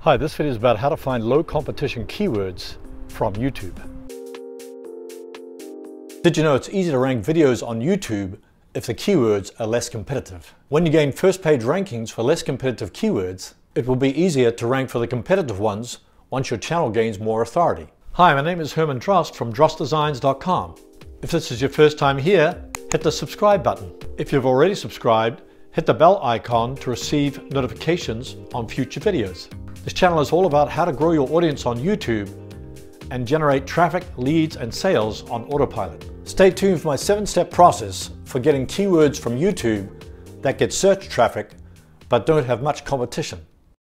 Hi, this video is about how to find low competition keywords from YouTube. Did you know it's easy to rank videos on YouTube if the keywords are less competitive? When you gain first page rankings for less competitive keywords, it will be easier to rank for the competitive ones once your channel gains more authority. Hi, my name is Herman Drost from drostdesigns.com. If this is your first time here, hit the subscribe button. If you've already subscribed, hit the bell icon to receive notifications on future videos. This channel is all about how to grow your audience on YouTube and generate traffic, leads, and sales on autopilot. Stay tuned for my 7-step process for getting keywords from YouTube that get search traffic but don't have much competition.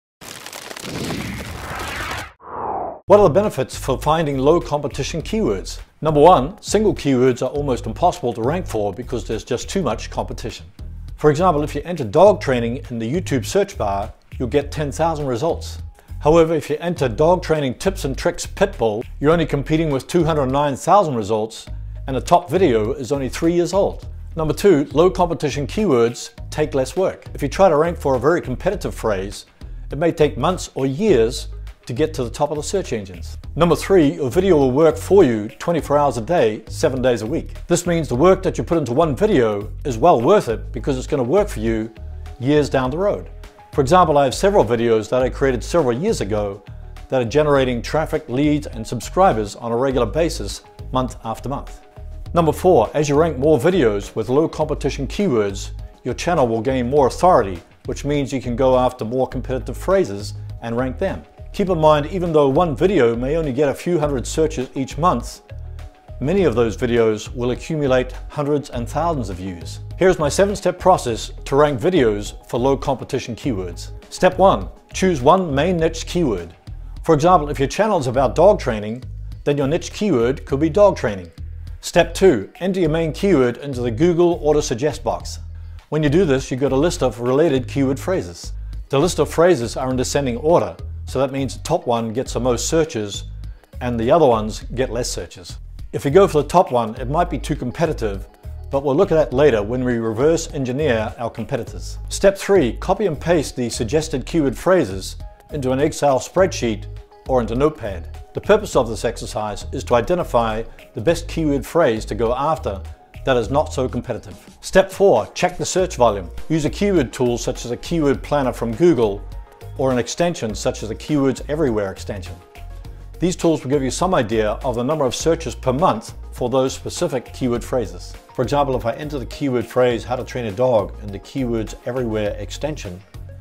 What are the benefits for finding low competition keywords? Number one, single keywords are almost impossible to rank for because there's just too much competition. For example, if you enter dog training in the YouTube search bar, you'll get 10,000 results. However, if you enter dog training tips and tricks pitbull, you're only competing with 209,000 results and the top video is only 3 years old. Number two, low competition keywords take less work. If you try to rank for a very competitive phrase, it may take months or years to get to the top of the search engines. Number three, your video will work for you 24 hours a day, 7 days a week. This means the work that you put into one video is well worth it because it's going to work for you years down the road. For example, I have several videos that I created several years ago that are generating traffic, leads, and subscribers on a regular basis, month after month. Number four, as you rank more videos with low competition keywords, your channel will gain more authority, which means you can go after more competitive phrases and rank them. Keep in mind, even though one video may only get a few hundred searches each month, many of those videos will accumulate hundreds and thousands of views. Here's my 7-step process to rank videos for low competition keywords. Step one, choose one main niche keyword. For example, if your channel is about dog training, then your niche keyword could be dog training. Step two, enter your main keyword into the Google Autosuggest box. When you do this, you get a list of related keyword phrases. The list of phrases are in descending order, so that means the top one gets the most searches and the other ones get less searches. If you go for the top one, it might be too competitive, but we'll look at that later when we reverse engineer our competitors. Step three, copy and paste the suggested keyword phrases into an Excel spreadsheet or into Notepad. The purpose of this exercise is to identify the best keyword phrase to go after that is not so competitive. Step four, check the search volume. Use a keyword tool such as a keyword planner from Google or an extension such as the Keywords Everywhere extension. These tools will give you some idea of the number of searches per month for those specific keyword phrases. For example, if I enter the keyword phrase how to train a dog in the Keywords Everywhere extension,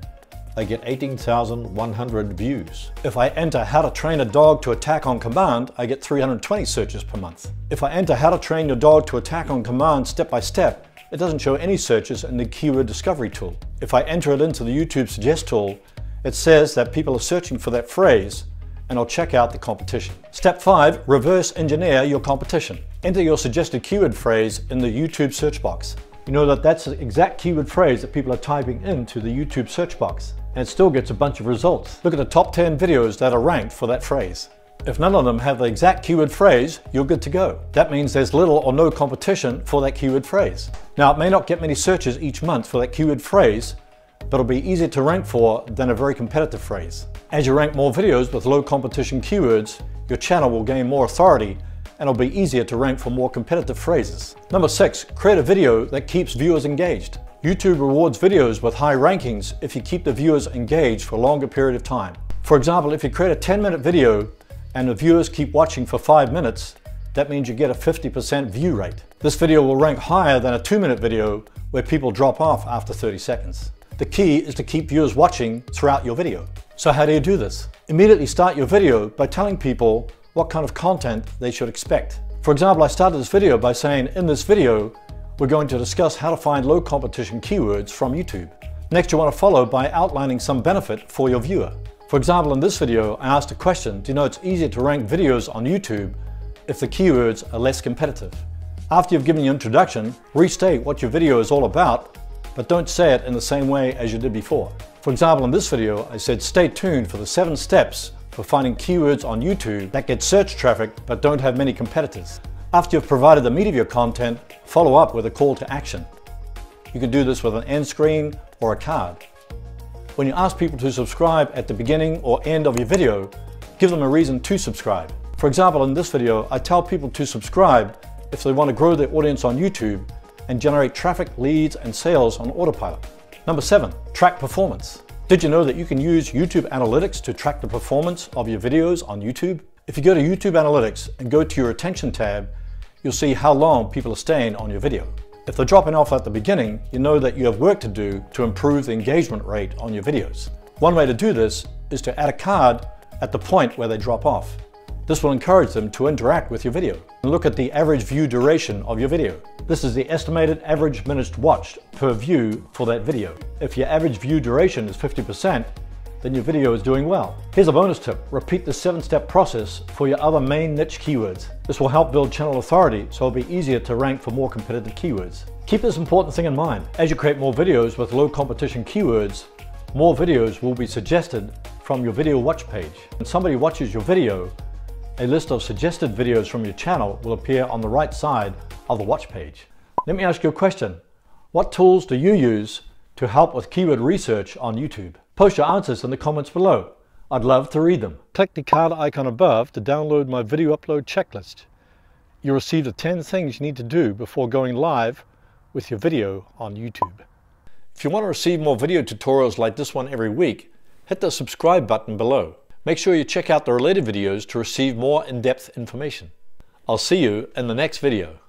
I get 18,100 views. If I enter how to train a dog to attack on command, I get 320 searches per month. If I enter how to train your dog to attack on command step by step, it doesn't show any searches in the keyword discovery tool. If I enter it into the YouTube Suggest tool, it says that people are searching for that phrase, and I'll check out the competition. Step five, reverse engineer your competition. Enter your suggested keyword phrase in the YouTube search box. You know that that's the exact keyword phrase that people are typing into the YouTube search box, and it still gets a bunch of results. Look at the top 10 videos that are ranked for that phrase. If none of them have the exact keyword phrase, you're good to go. That means there's little or no competition for that keyword phrase. Now, it may not get many searches each month for that keyword phrase, but it'll be easier to rank for than a very competitive phrase. As you rank more videos with low competition keywords, your channel will gain more authority and it'll be easier to rank for more competitive phrases. Number six, create a video that keeps viewers engaged. YouTube rewards videos with high rankings if you keep the viewers engaged for a longer period of time. For example, if you create a 10-minute video and the viewers keep watching for 5 minutes, that means you get a 50% view rate. This video will rank higher than a 2-minute video where people drop off after 30 seconds. The key is to keep viewers watching throughout your video. So how do you do this? Immediately start your video by telling people what kind of content they should expect. For example, I started this video by saying, in this video, we're going to discuss how to find low competition keywords from YouTube. Next, you want to follow by outlining some benefit for your viewer. For example, in this video, I asked a question, do you know it's easier to rank videos on YouTube if the keywords are less competitive? After you've given your introduction, restate what your video is all about, but don't say it in the same way as you did before. For example, in this video, I said stay tuned for the 7 steps for finding keywords on YouTube that get search traffic but don't have many competitors. After you've provided the meat of your content, follow up with a call to action. You can do this with an end screen or a card. When you ask people to subscribe at the beginning or end of your video, give them a reason to subscribe. For example, in this video, I tell people to subscribe if they want to grow their audience on YouTube and generate traffic, leads, and sales on autopilot. Number 7, track performance. Did you know that you can use YouTube Analytics to track the performance of your videos on YouTube? If you go to YouTube Analytics and go to your attention tab, you'll see how long people are staying on your video. If they're dropping off at the beginning, you know that you have work to do to improve the engagement rate on your videos. One way to do this is to add a card at the point where they drop off. This will encourage them to interact with your video. And look at the average view duration of your video. This is the estimated average minutes watched per view for that video. If your average view duration is 50%, then your video is doing well. Here's a bonus tip. Repeat the 7-step process for your other main niche keywords. This will help build channel authority, so it'll be easier to rank for more competitive keywords. Keep this important thing in mind. As you create more videos with low competition keywords, more videos will be suggested from your video watch page. When somebody watches your video, a list of suggested videos from your channel will appear on the right side of the watch page. Let me ask you a question. What tools do you use to help with keyword research on YouTube? Post your answers in the comments below. I'd love to read them. Click the card icon above to download my video upload checklist. You'll receive the 10 things you need to do before going live with your video on YouTube. If you want to receive more video tutorials like this one every week, hit the subscribe button below. Make sure you check out the related videos to receive more in-depth information. I'll see you in the next video.